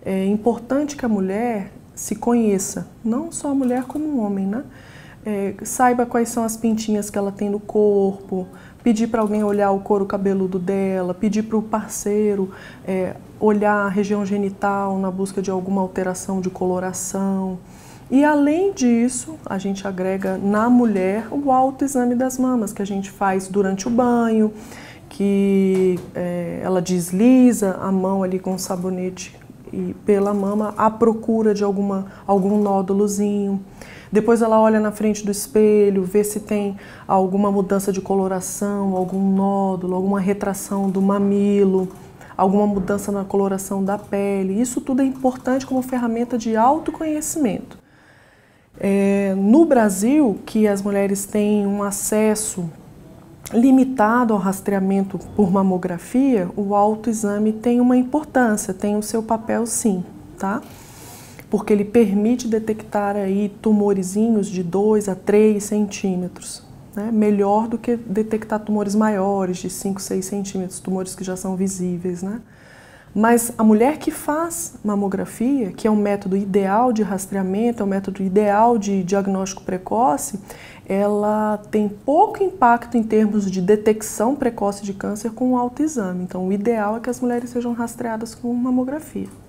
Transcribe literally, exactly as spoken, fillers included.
É importante que a mulher se conheça, não só a mulher como o homem, né? É, saiba quais são as pintinhas que ela tem no corpo, pedir para alguém olhar o couro cabeludo dela, pedir para o parceiro é, olhar a região genital na busca de alguma alteração de coloração. E além disso, a gente agrega na mulher o autoexame das mamas, que a gente faz durante o banho, que é, ela desliza a mão ali com o sabonete e pela mama à procura de alguma, algum nódulozinho. Depois ela olha na frente do espelho, vê se tem alguma mudança de coloração, algum nódulo, alguma retração do mamilo, alguma mudança na coloração da pele. Isso tudo é importante como ferramenta de autoconhecimento. É, no Brasil, que as mulheres têm um acesso limitado ao rastreamento por mamografia, o autoexame tem uma importância, tem o seu papel sim, tá? Porque ele permite detectar aí tumorezinhos de dois a três centímetros, né? Melhor do que detectar tumores maiores, de cinco, seis centímetros, tumores que já são visíveis, né? Mas a mulher que faz mamografia, que é um método ideal de rastreamento, é um método ideal de diagnóstico precoce, ela tem pouco impacto em termos de detecção precoce de câncer com o autoexame. Então, o ideal é que as mulheres sejam rastreadas com mamografia.